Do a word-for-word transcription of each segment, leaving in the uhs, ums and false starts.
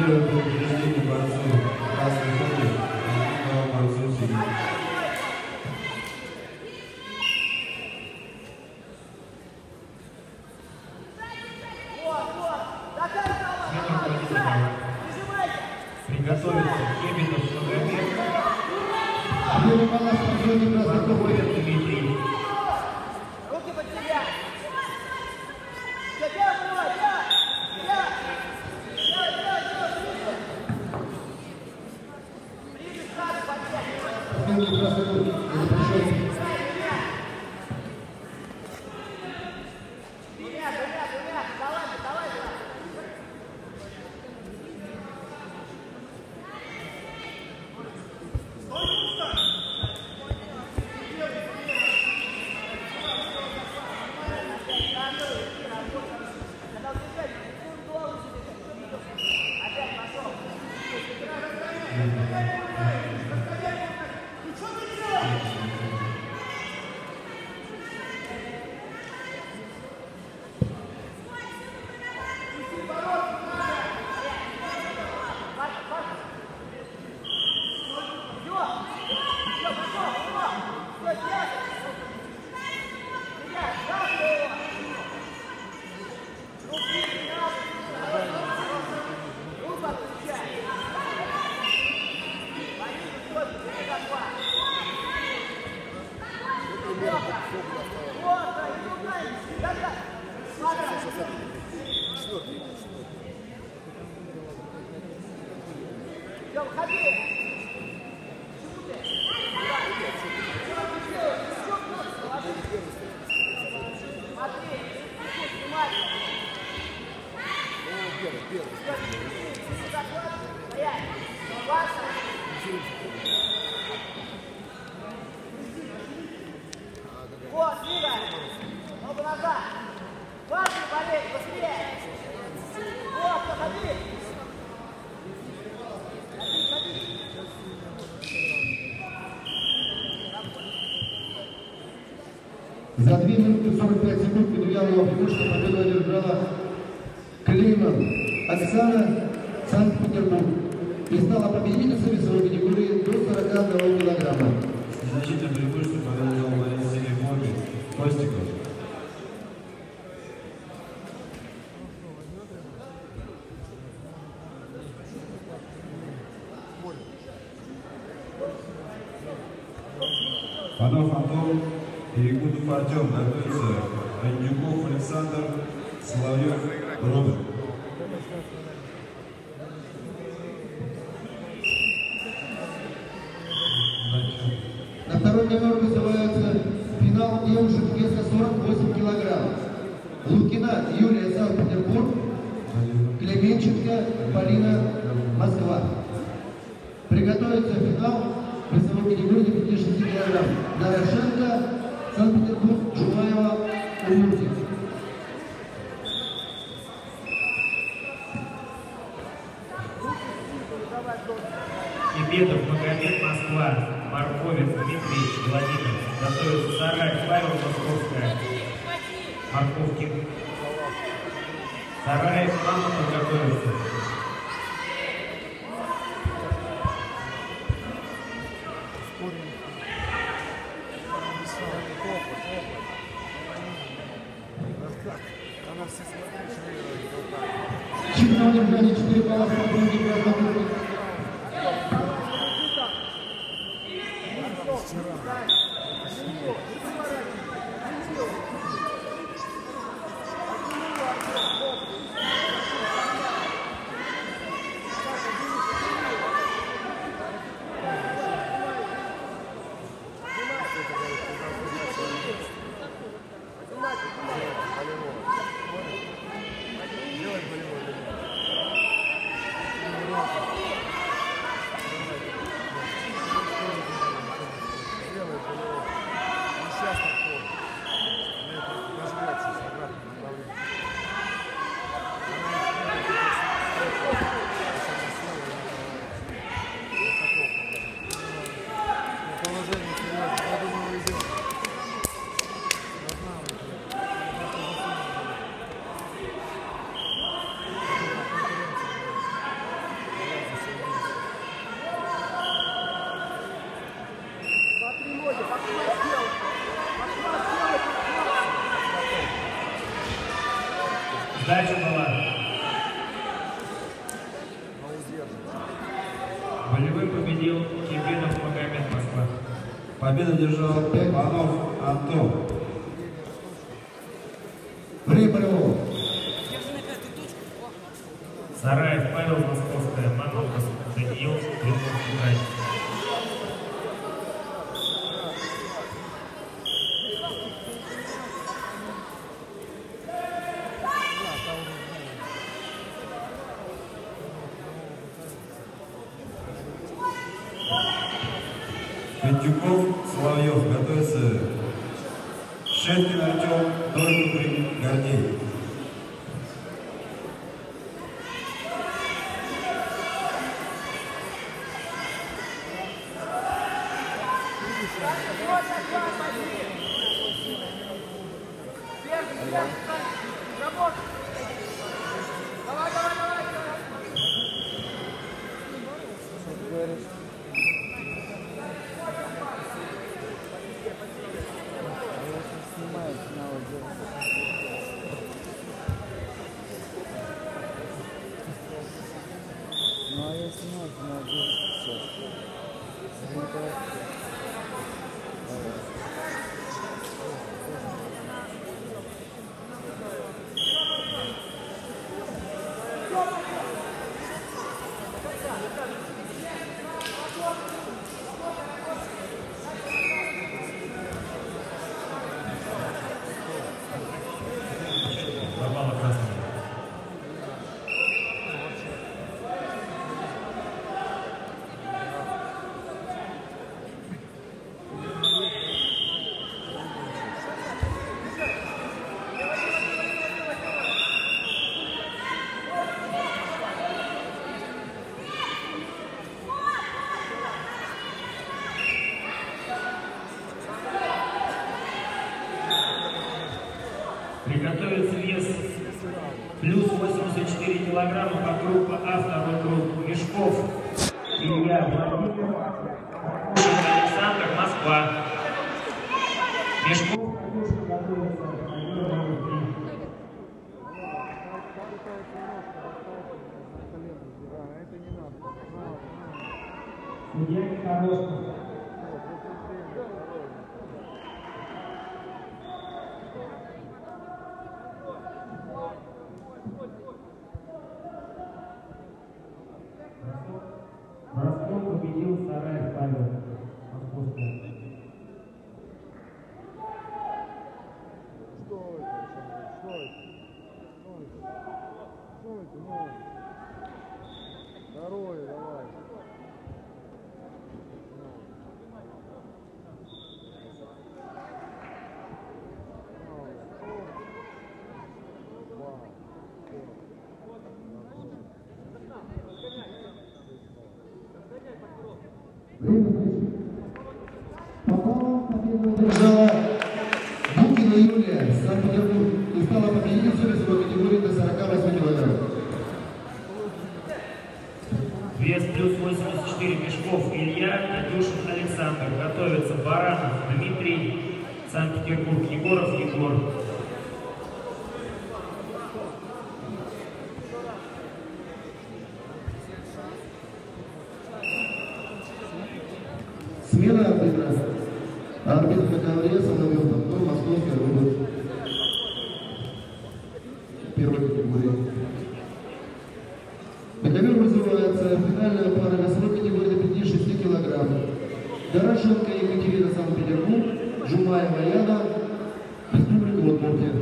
Первое предупреждение борцу красной формы, а борцу синий. Приготовиться Кебедов Магомед, Прокопьев Дмитрий. Руки под себя! Вот, двигай! Ногу назад! Важно болеть, быстрее! Вот, заходи! За две минуты сорок пять секунд подвигала преимущество, победу одержала Клейман Оксана, Санкт-Петербург. И стала победительницей весовой категории до сорока одного килограмма. Значительное преимущество подвигала Валентине Моги, Костиков. Панов Антон, Перегудов Артем, готовится Андюков Александр, Соловьев Роберт. На второй номер вызывается финал девушек веса сорок восемь килограмм. Лукина Юлия, Санкт-Петербург, Клеменченко Полина, Москва. Приготовиться финал весовой категории до пятидесяти шести килограмм. Дорошенко, Санкт-Петербург, Джумаева, Удмуртия. Кебедов Магомед, Москва. Марковец Дмитрий, Владимир. Готовится Сарай, Павел, Московская. Марковки. Сарай, Мамонтов готовится. Чемпион Олимпиады четыре балла в подруге Краснодарского. Делай болевой. Болевым победил Кирбинов Магомед, Москва. Победу держал Панов Антон. Время болевого. Сараев Павел, Московская, Манов, Даниил, Литовский край. Пентюков, Соловьев, готовится. Шеткин Артем, Дорогой, Гордей. Приготовится вес плюс восемьдесят четыре килограмма по группе А, второй круг. Мешков Илья, Владимир, Александр, Москва. Мешков готовится. Судья Никорошко. Ростов победил Сараев Павел, Московская. Что это? Что это? Что это? Что это? Ну, здоровье давай. Попала победу держала Букина Юлия, Санкт-Петербург, и стала победительницей весовой категории до сорока восьми килограмм. Вес плюс восемьдесят четыре. Мешков Илья, Надюшин Александр. Готовится Баранов Дмитрий, Санкт-Петербург, Егоров Егор. Смена арбитра. Арбитр на ковре Соловьев Антон, Московская область. Первой категории. На ковер вызывается финальная пара весовой категории до пятидесяти шести килограмм. Дорошенко Екатерина, Санкт-Петербург, Жумаева Яна, Республика Удмуртия.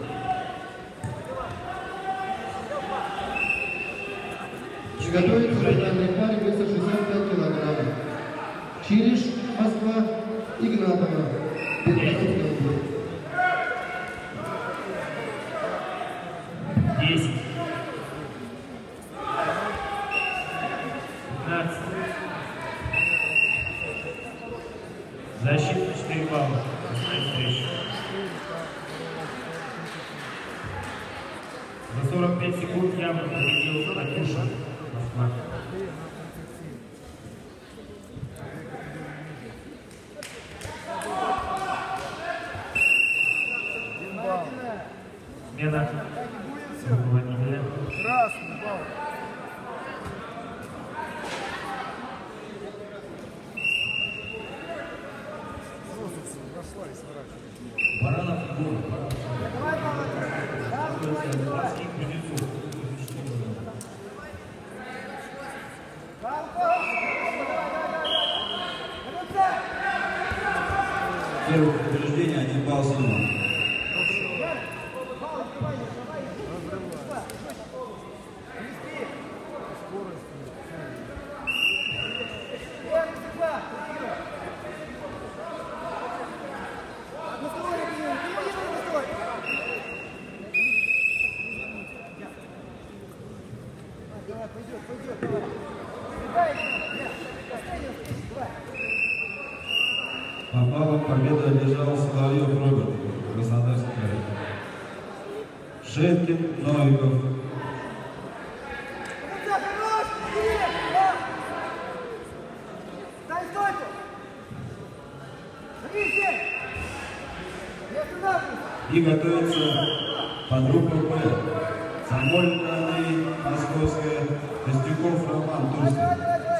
Готовится к финальной паре веса шестьдесят пять килограмм. Чириш, Москва, Игнатова, Петросовская область. десять. пятнадцать. Защита четыре балла. За сорок пять секунд явно победил Надюша, Москва. Смена. Красный балл. Первое предупреждение, один балл снимал. По баллам победа одержал Соловьев Роберт, Краснодарский край. Шеткин, Новиков. И готовится подруга Б. Самольная Московская, Костюков Роман, Турская.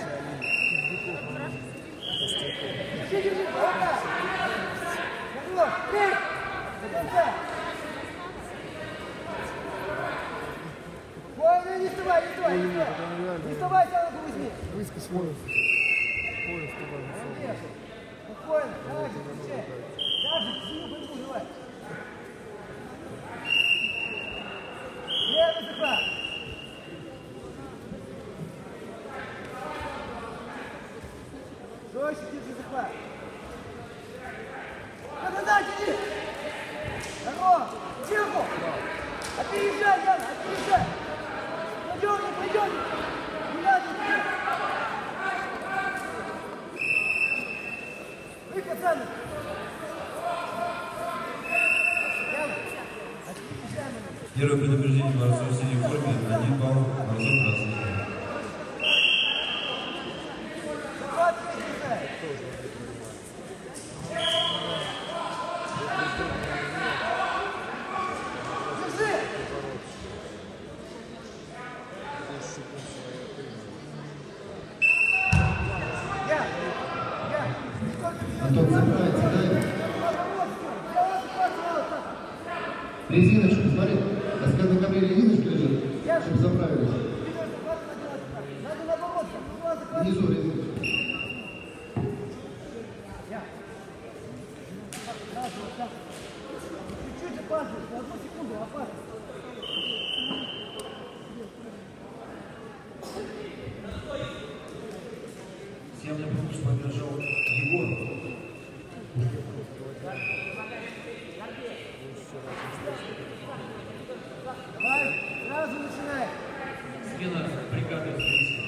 Ой, не вставай, не вставай, не вставай. Не вставай, сразу возьми. Выскочь поезд. Поезд туда. Спокойно, давай, включай. Даже сильно пойду, давай. Левый захват. Жестче держи захват. Назад иди. Здорово. Тихо. Опережай, Яна, опережай. Пойдем, пойдем. Не надо идти. Вы, пацаны. Яна, опережай меня. Первое предупреждение борцов в синей форме, один балл, борцов красный. Захват опережай. Антон, заправится, дай. Резиночку, смотри. А когда на ковре резиночка лежит, чтобы заправились. Внизу резиночка. Чуть-чуть опаздываешь, на одну секунду опаздываешь. Всем напомню, что одержал Егор. Давай, сразу начинай. Смена бригады австрийской.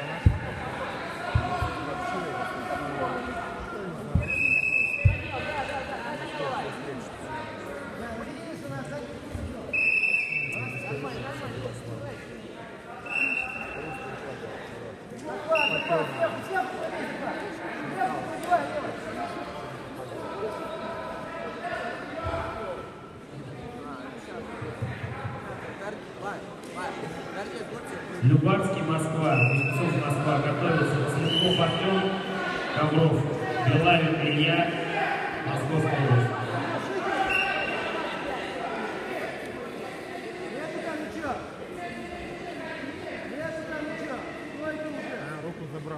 Любарский, Москва, Кузнецов, Москва, готовится Цветков Артем, Ковров, Белавин Илья, Московская область. Руку забрала.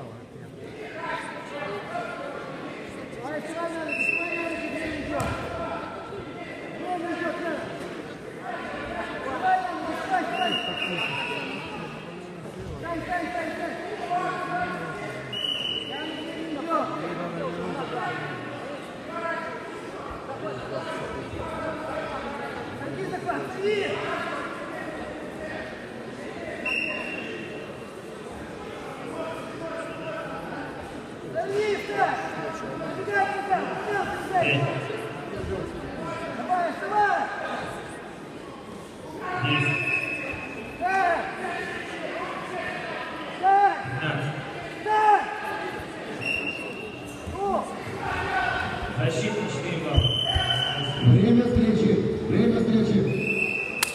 Давай, вставай! Защита четыре балла. Время встречи. Время встречи.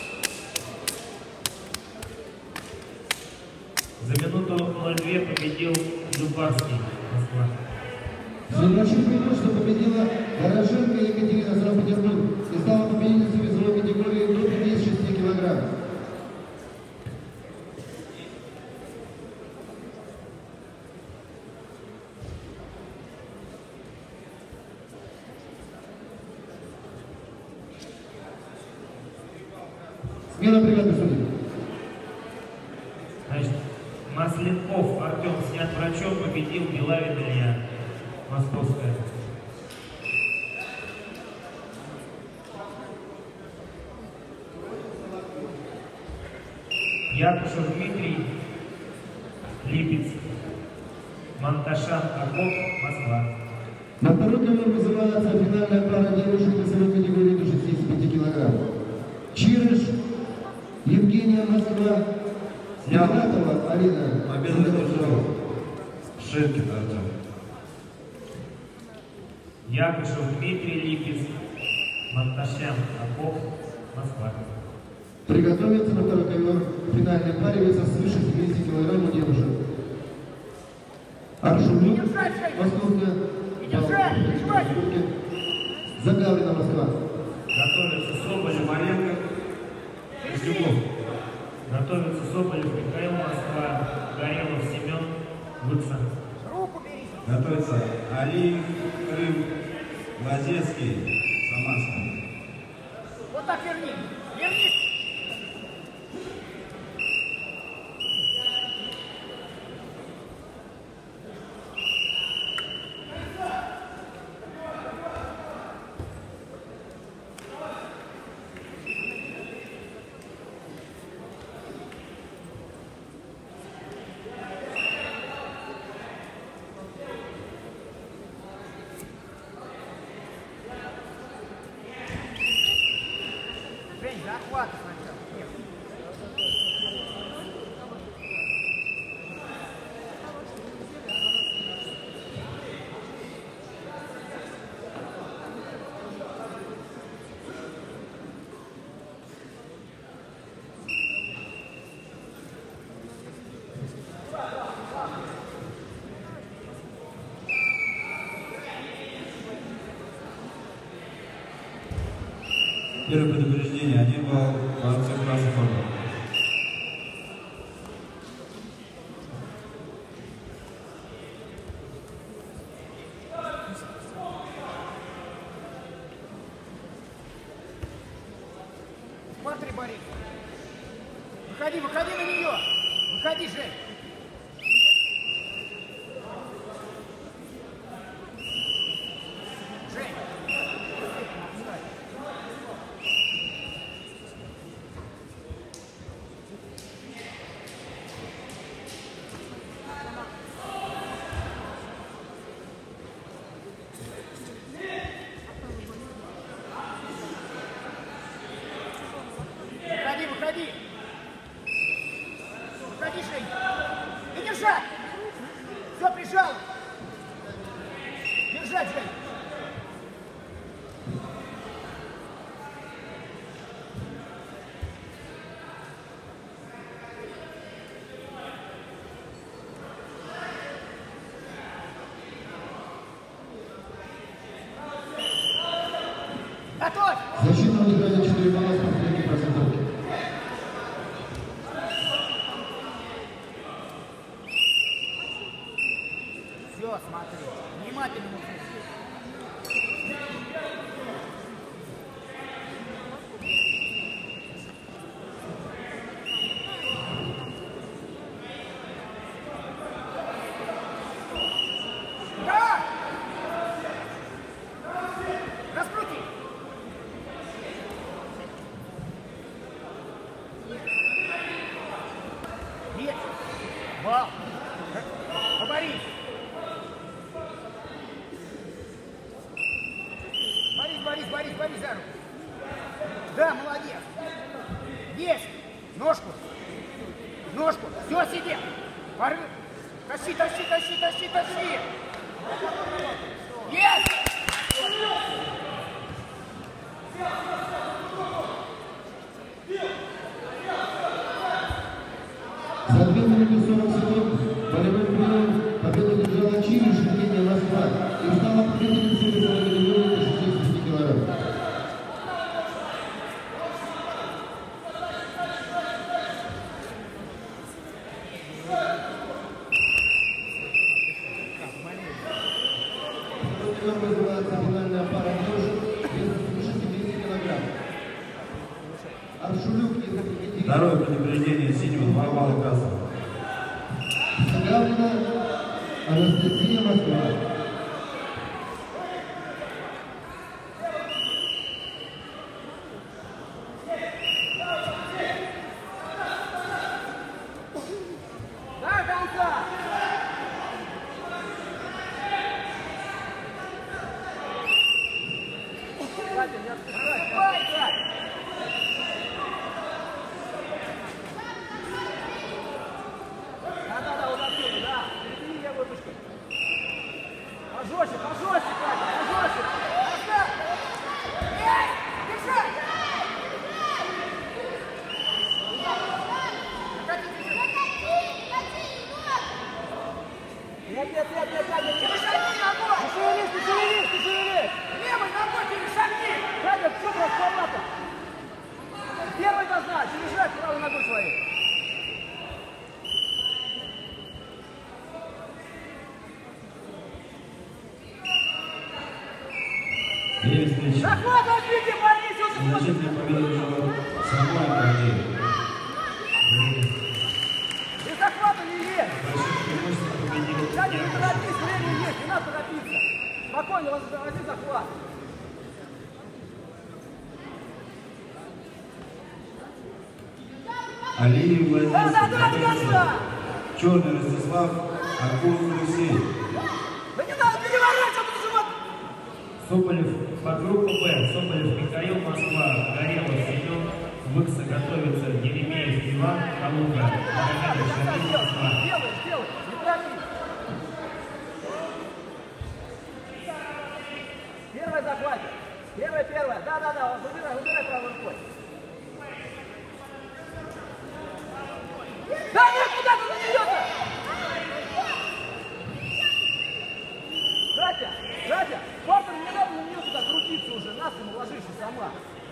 За минуту ноль два победил Любарский, Москва. Следующим преимуществом победила Дорошенко Екатерина, Санкт-Петербург, и стала победительницей весовой категории до пятидесяти шести килограмм. Смена бригады судей. Значит, Масленков Артем снят врачом, победил Белавин Илья. Московская. Якушев Дмитрий, Липецк. Монташан Акоп, Москва. На второй ковер вызывается финальная пара девушек весовой категории до шестидесяти пяти килограмм. Чирыш, Евгения, Москва, Снятова, Алина. Победу одержал Ширкин Артем. Якушев Дмитрий, Липецк. Монташан Акоп, Москва. Приготовиться на второй ковер в финальной паре веса свыше семидесяти килограмм у девушек. Аршумюк, Московская, Загавлина, Москва. Готовится Соболев, Маленко, Шлюков. Готовится Соболев, Михаил, Москва. Горелов, Семен, Луцин. Руку бери. Готовится Алиев, Крым, Лазецкий, Самарская. Вот так верни. Верни. Жень, захват сначала. Нет. Первое предупреждение, один балл, борцы в красной форме. Смотри, Борис. Выходи, выходи на нее. Выходи, Жень. Жень. Выходи, выходи. Выходи, Жень. И держать. Все, прижал. Держать, Жень. Готовь. Защитное удержание четыре балла с последней процентовки. Все, смотри. Внимательно нужно. Да! Раскрути! Нет! Вау! Борис! Борис, Борис, Борис, Борис за руку! Да, молодец! Есть! Ножку! Ножку! Все, сиди! Порыв! Тащи, тащи, тащи, тащи, тащи! Есть! За две минуты сорок секунд болевым приемом победу держала Чирыш, Евгения, Москва. И стала победительницей весовой категории до шестидесяти пяти килограмм. Второй называется финальная пара девушек весом свыше семидесяти килограмм. Аршулюк Второе предупреждение синего, два балла красного. Загавлена Анастасия Москва. Пожестче, пожестче, Катя, пожестче. Эй, держи! Нет, нет, нет, нет, Катя, перешагни ногой! Ты шевелись, ты шевелись, ты шевелись! Левой ногой перешагни! Катя, что просто первый должна пережать правой ногой своей. Захват, возьмите, борись! Значительная победа уже самой Академии. Ты захват или нет? Кстати, не торопись, время есть, не надо торопиться. Спокойно, возьми захват. Алиев Владимир, Да, да, да, да, да. Черный Ростислав, Акулов Алексей. Да не надо переворачивать, живот! Соболев по группу Б. Соболев Михаил, Москва. Горелов Семен. Выкса готовится Еремеев Иван, Калуга. Магомедов Шамиль, Москва. Делай, делай, не торопись. Первая захватит. Первая, первая. Да, да, да, выбирай, выбирай правой рукой. Да нет, куда ты на нее-то? Катя, Катя, папа, не надо на нее туда крутиться уже, на спину ложишься сама.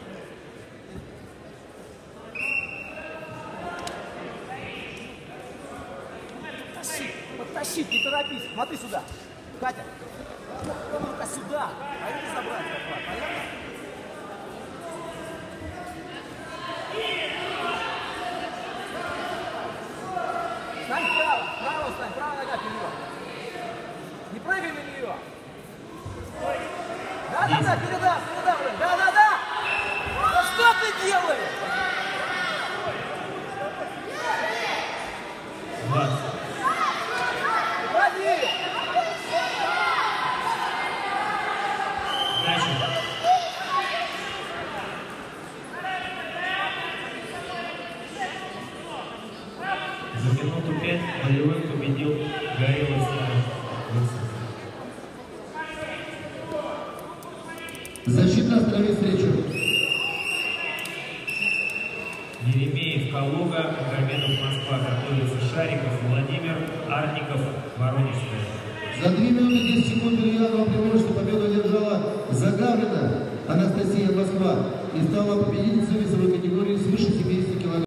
Подтащи, подтащи, не торопись, смотри сюда. Катя, ну-ка сюда, а это забрать, понятно? Стань вправо, вправо стань, правая нога вперед. Не прыгай на нее. Да-да-да, передам, передам, да-да-да. Ну что ты делаешь? Уходи. Дальше. За минуту пять болевой победил Горелов Семен. Защита останови встречу. Еремеев, Калуга, Магомедов, Москва. Готовится Шариков, Владимир, Арников, Воронежская. За две минуты десять секунд Ильянова преимущество победу одержала Загавлена Анастасия Москва и стала победительницей весовой категории свыше семидесяти килограмм.